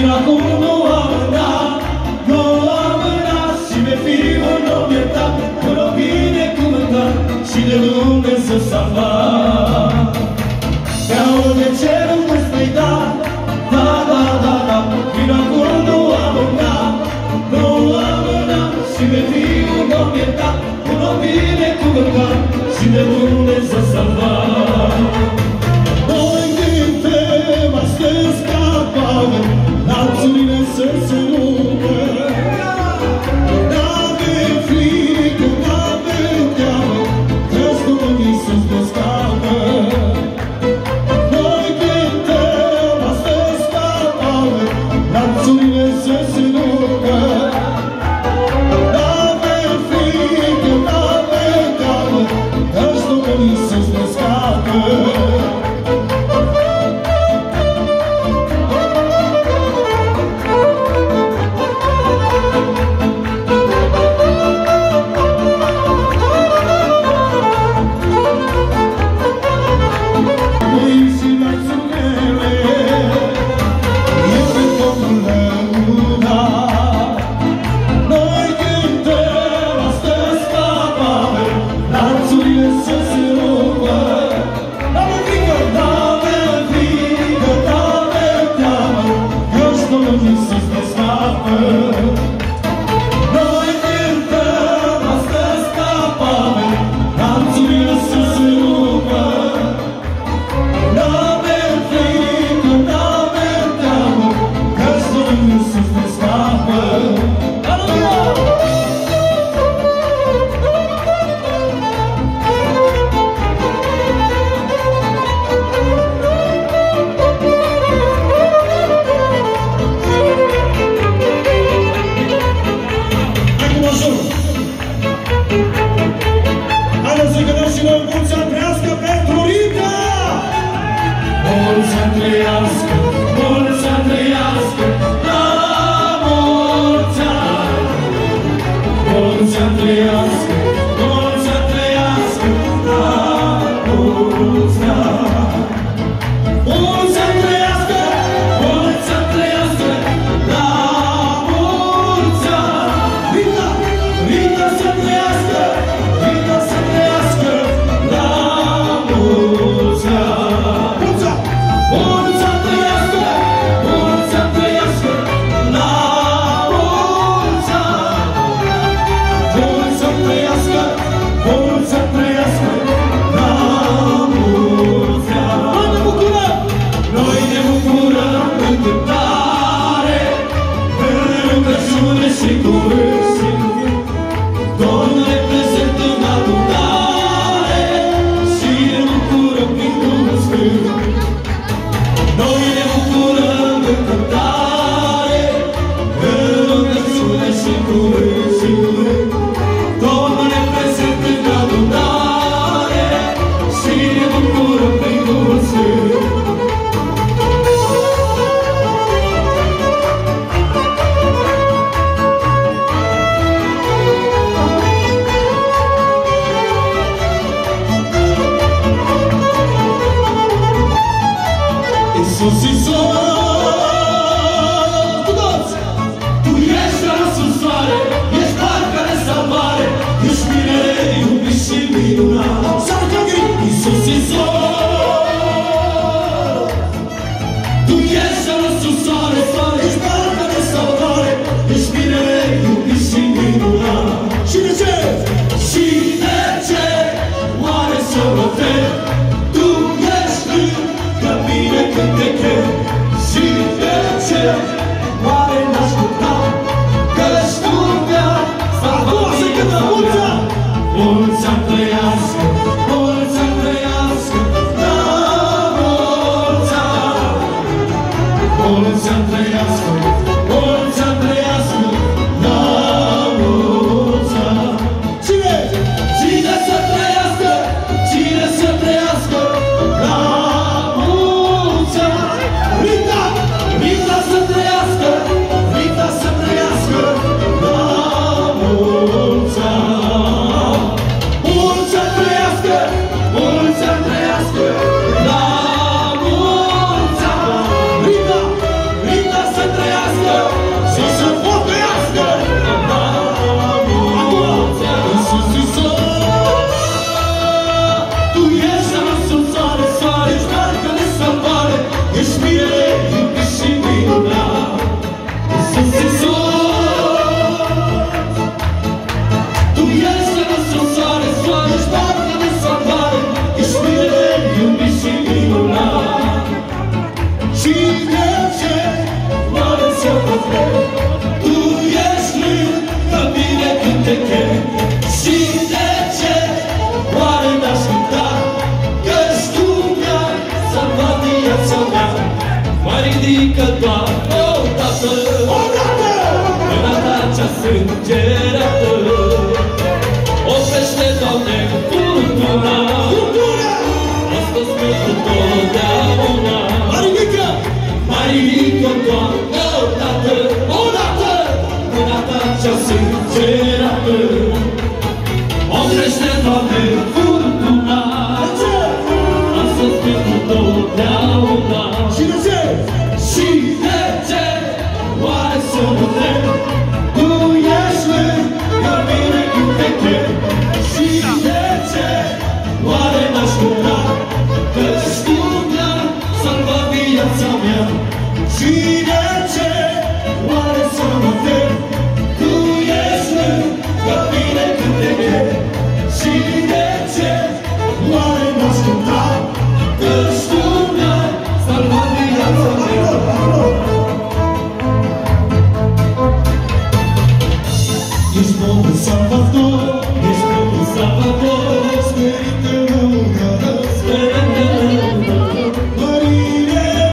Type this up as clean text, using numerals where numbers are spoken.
Până acum nu am mânat, nu am mânat și pe fiul nu mi-e dat, până binecuvântat și de Dumnezeu s-a luat. Te-au de cerul nu-ți dat, da, da, da, da, până acum nu am mânat, nu am mânat și pe fiul nu mi-e dat, până binecuvântat și de Dumnezeu s-a luat. Noi cântăm astăzi ca Pavel, lațurile să se rupă. N-avem frică, n-avem teamă, că-ți Domnul Iisus ne scapă. Noi cântăm astăzi ca Pavel, lațurile să se rupă. N-avem frică, doar o dată, în acea sânge